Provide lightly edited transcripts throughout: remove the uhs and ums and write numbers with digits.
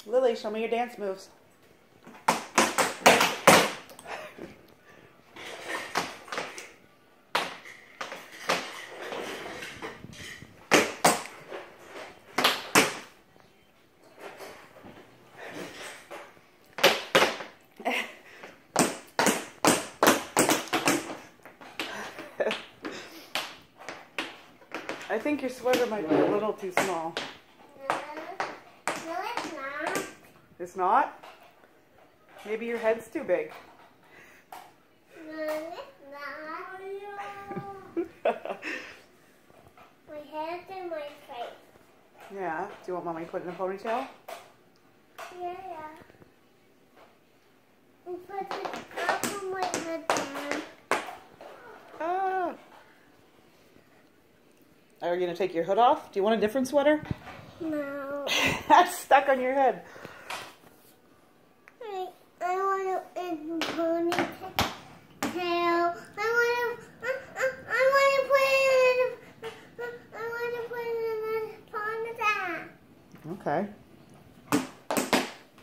Lily, show me your dance moves. I think your sweater might be a little too small. No, it's not. It's not? Maybe your head's too big. No, it's not. My head's in my face. Yeah. Do you want Mommy to put it in a ponytail? Yeah. And put it up on my head down. Ah. Are you going to take your hood off? Do you want a different sweater? No. That's stuck on your head. I want it in ponytail. I want to put it in a ponytail. Okay.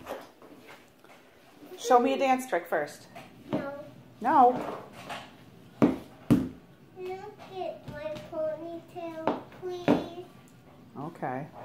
Show me a dance trick first. No. No. Look at my ponytail, please. Okay.